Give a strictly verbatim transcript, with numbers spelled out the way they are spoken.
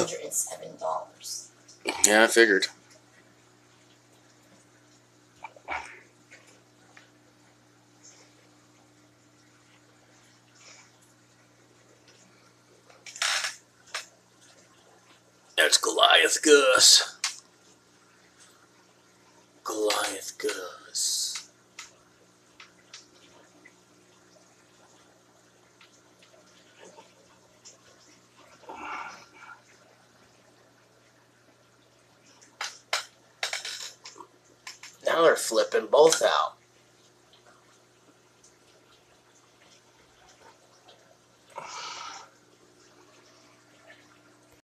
hundred and seven dollars. Yeah, I figured. That's Goliath Gus. Goliath Gus. Now they're flipping both out.